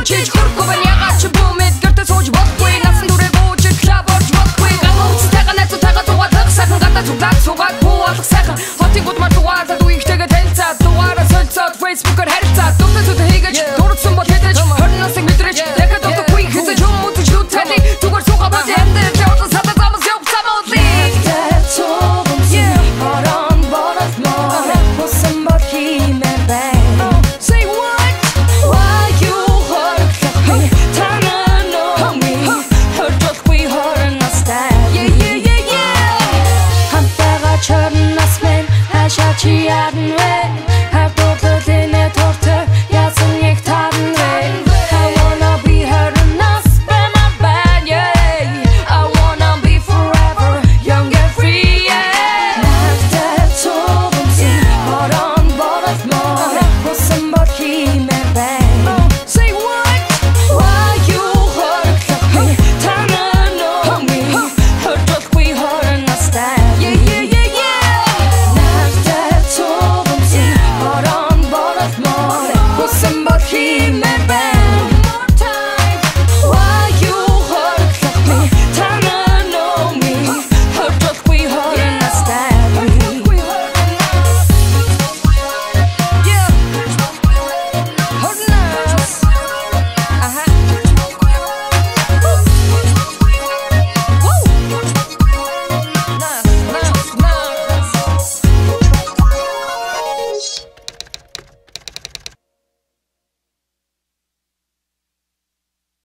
чийж хөрөхгүй байна ягаад ч бүүмэд гэртээ сууж бодгүй насан дүрээгүй ч клаб орж бодгүй гамуцтайгаа найзуудтайгаа зугаалах сайхан гадаа цуглаад суугаад буу алах сайхан хотын гудмар дугаалаад үеигтэйгээ танилцаад дугаараа солилцоод Facebook-оор харилцаад